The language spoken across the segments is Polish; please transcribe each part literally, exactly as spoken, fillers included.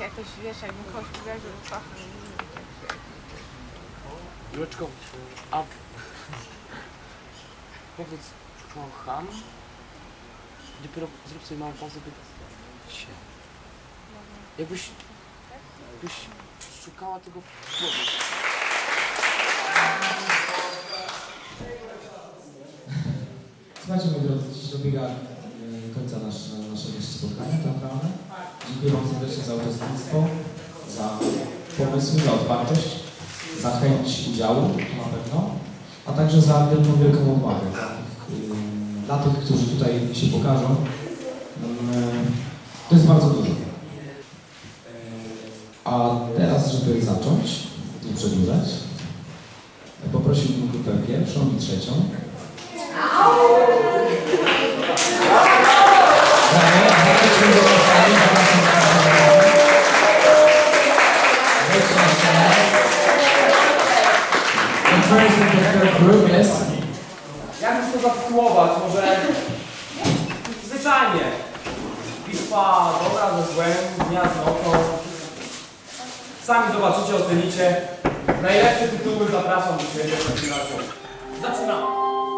jakoś, wiesz, jakbym kogoś uwierzył, to trochę. Juleczko, a powiedz, kocham. Dopiero zrób sobie małą pauzę, by się. Jakbyś, jakbyś szukała tego w głowie. Słuchajcie, moi drodzy, dziś dobiega końca nasz, naszego spotkania teatralne. Dziękuję Wam serdecznie za uczestnictwo, za pomysły, za otwartość, za chęć udziału, to na pewno, a także za wielką, wielką uwagę. Dla tych, którzy tutaj się pokażą, to jest bardzo dużo. A teraz, żeby zacząć, nie przedłużać, poprosiłbym grupę pierwszą i trzecią. Jak już to zatytułować? Może zwyczajnie. Bitwa dobra ze złem, dnia z nocą. Sami zobaczycie, ocenicie. Najlepsze tytuły zapraszam do siebie w takim razie. Zaczynamy.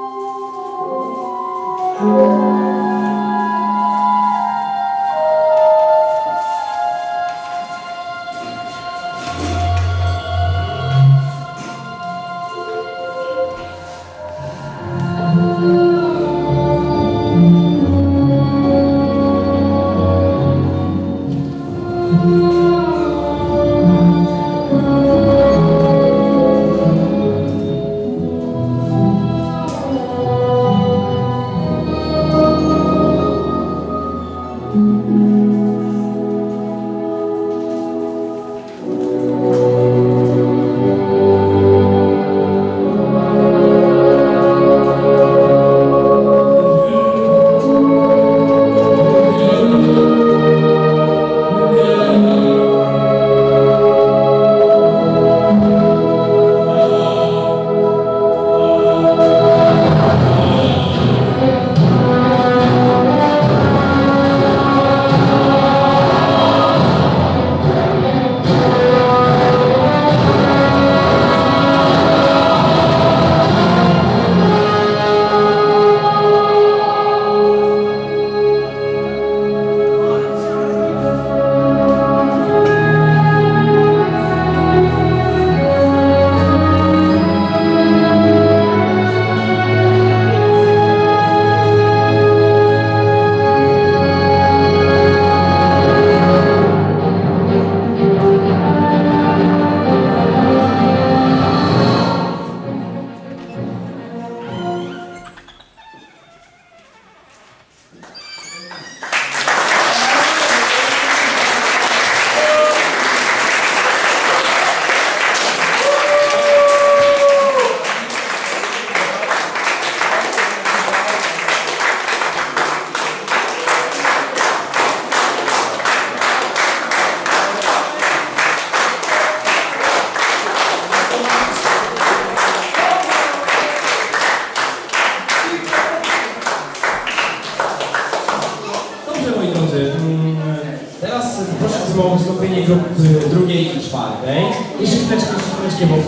było wystąpienie grup drugiej i czwartej. Jeszcze chwileczkę, jeszcze chwileczkę, bo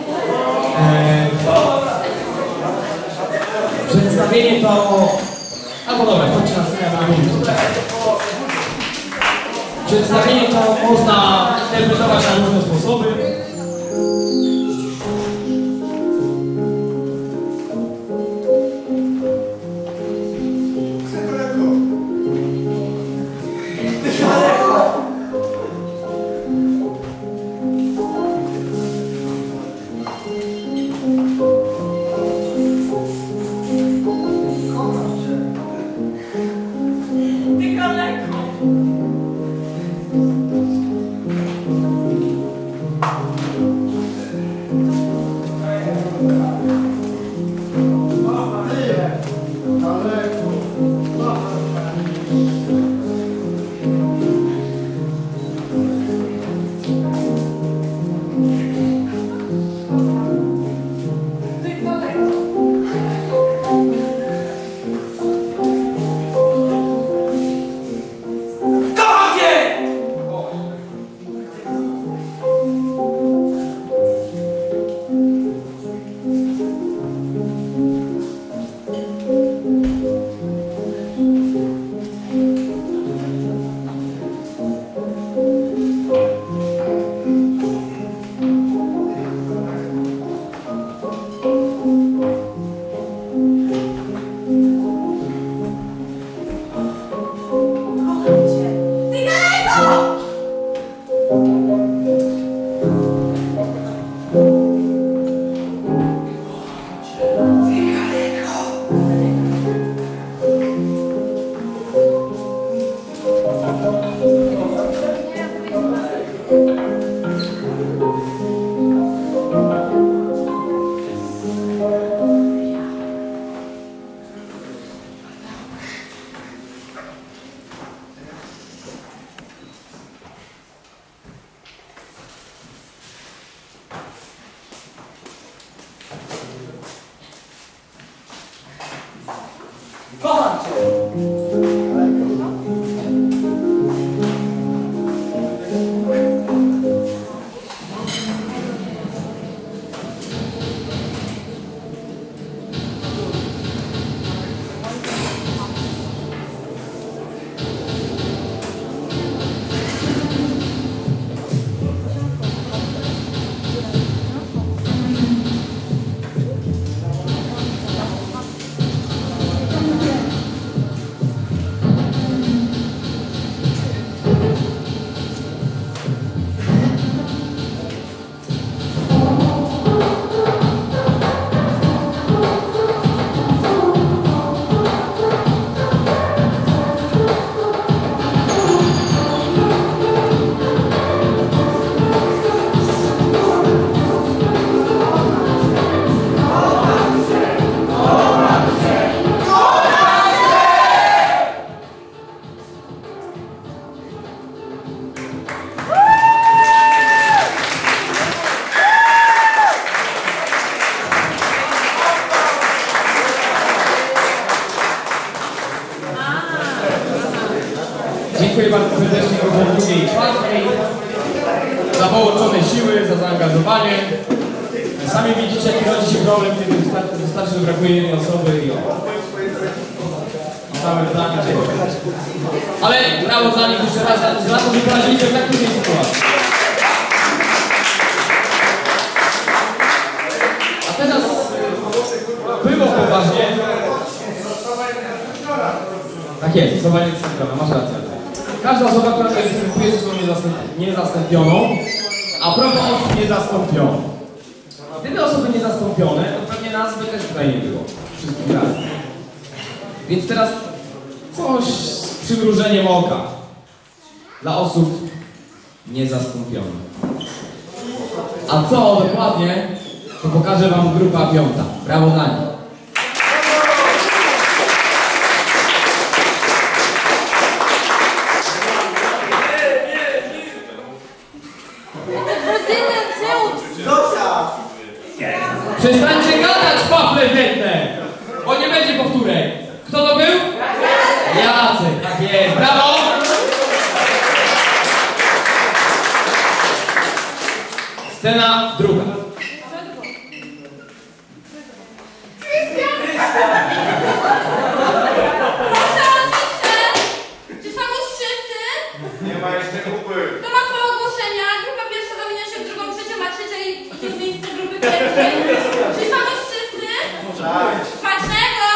e, przedstawienie to... Albo dobra, chodźcie na scenę, bo nie mówię. Przedstawienie to można interpretować na różne sposoby. Tylko lekko. dziękuję bardzo serdecznie po drugiej i czwartej za połączone siły, za zaangażowanie. Sami widzicie, jaki rodzi się problem, kiedy wystarczy, wystarczy że brakuje jednej osoby i o. Całe zdanie dziękuję. Ale brawo za nich jeszcze raz, za to, że poradzili sobie w tak trudnej sytuacji. A teraz było poważnie. Tak jest, osoba niezastąpiona, masz rację. Każda osoba, która tutaj występuje, jest osobą niezastąpioną, a propos osób niezastąpionych. Gdyby osoby niezastąpione, to pewnie nas by też tutaj nie było. Wszystkich razem. Więc teraz coś z przymrużeniem oka dla osób niezastąpionych. A co dokładnie, to pokaże wam grupa piąta. Brawo dla nich. Przestańcie gadać, pafle jedne! Bo nie będzie powtórek. Kto to był? Jacek, tak jest. Brawo! Scena druga. Czy są już wszyscy? Nie ma jeszcze grupy. To ma dwa ogłoszenia. Grupa pierwsza zamienia się w drugą, trzecia ma trzecia i idzie w miejsce grupy pierwszej. Czy są już wszyscy? Tak. Smacznego!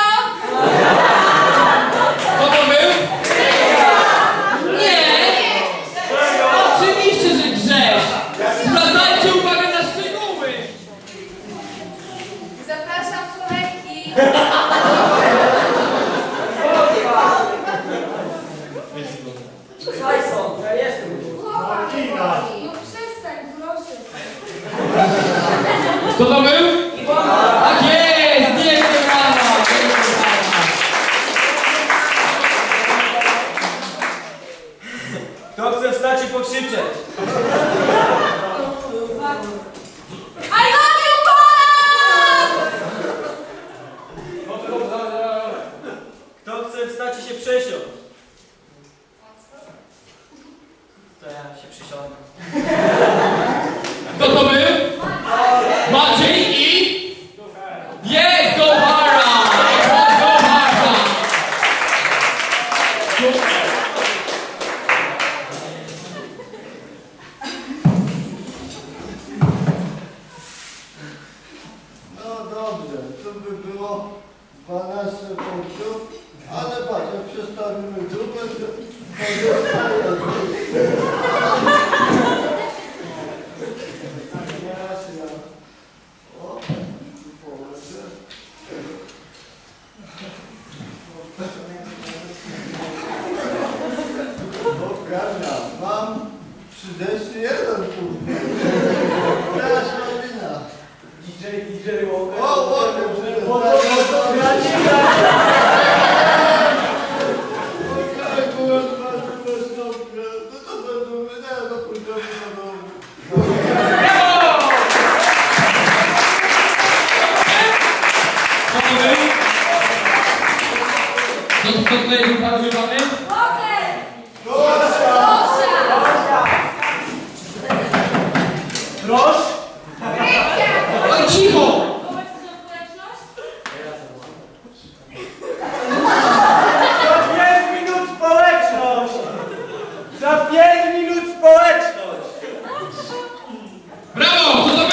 Kto to był? Nie! Oczywiście, że Grześ! Zwracajcie uwagę na szczegóły! Zapraszam kolejki. Tyson, ja jestem. No przestań, proszę. Kto to był? Tak jest! Wielkie brawa! Wielkie brawa! Kto chce wstać i pokrzyczeć? I love you, Poland! Kto chce wstać i się przesiąść? To ja się przysiądę. Kto to był? Maciej i... Jest! Go Hara! Go Hara! No dobrze, to by było dwanaście punktów, ale patrz, jak przestawimy grupę, to pozostaje. O, położę. Dobra, mam trzydzieści jeden punkt. Teraz nowina. D J, D J Walker. O, Walker, Po to, po to, gracie, Kto to tutaj był bardzo wybany? Walker! Gosia! Gosia! Proszę. Oj, cicho! Społeczna społeczność? Za pięć minut społeczność! Za pięć minut społeczność! Brawo! Kto to był?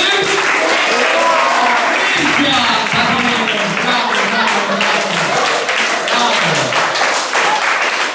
Krystian! Brawo, brawo, brawo, brawo!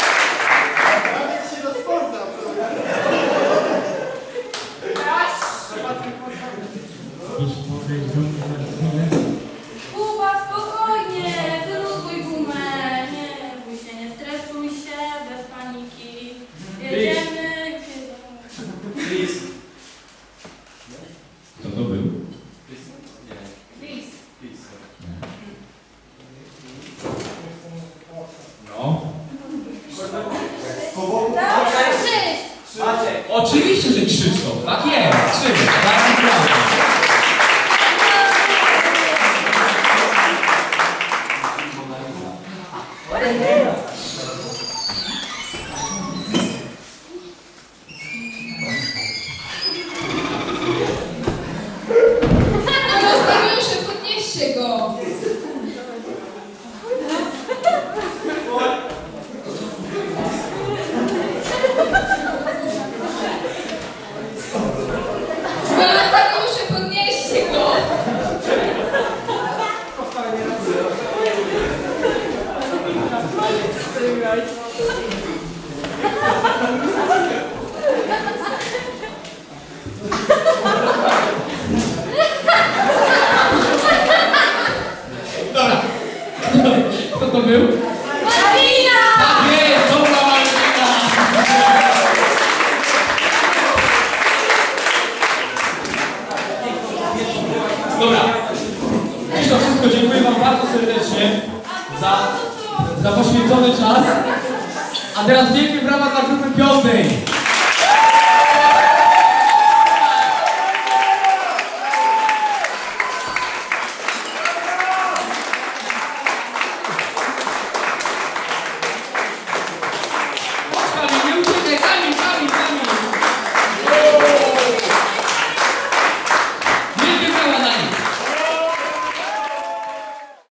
go! Wolontariusze, podnieście go! Dobra. Kto to był? Martina! Tak jest, dobra Martina! Dobra. I to wszystko. Dziękuję wam bardzo serdecznie za, za poświęcony czas. A teraz wielkie brawa dla grupy piątej.